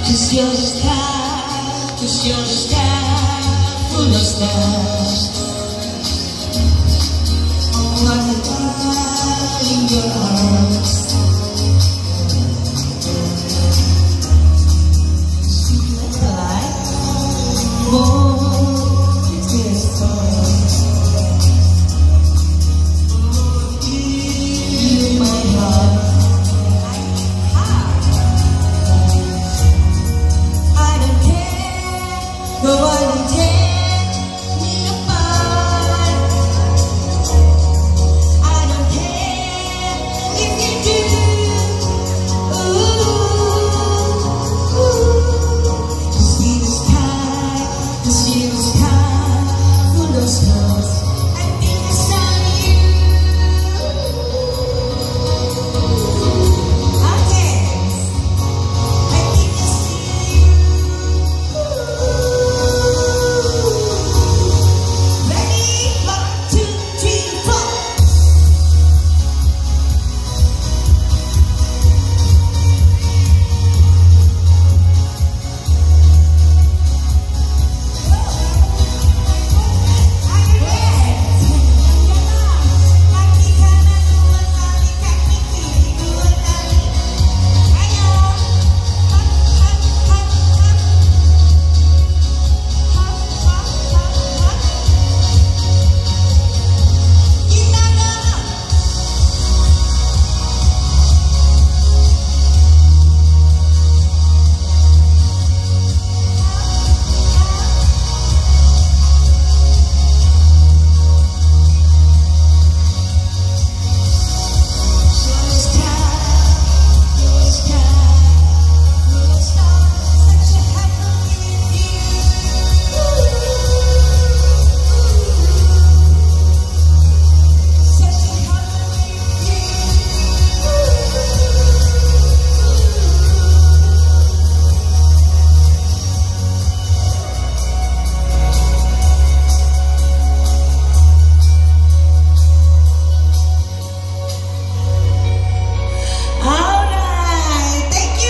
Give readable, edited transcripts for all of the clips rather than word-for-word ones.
'Cause you're the sky, 'cause you're the sky full of stars. Oh, I can die in your arms. Sweet like more tears. In my heart. No one takes me apart. I don't care if you do. Ooh, to see the sky full of stars. I think it's on you. I dance. I think I see you.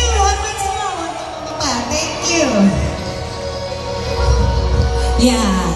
Yeah.